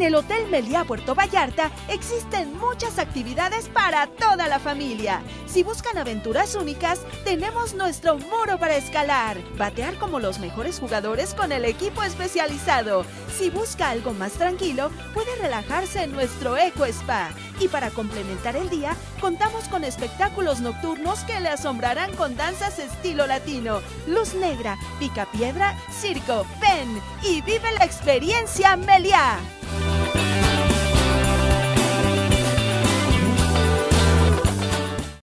el Hotel Meliá Puerto Vallarta existen muchas actividades para toda la familia. Si buscan aventuras únicas, tenemos nuestro muro para escalar, batear como los mejores jugadores con el equipo especializado. Si busca algo más tranquilo, puede relajarse en nuestro Eco Spa. Y para complementar el día, contamos con espectáculos nocturnos que le asombrarán con danzas estilo latino, luz negra, picapiedra, circo, ven y vive la experiencia Meliá.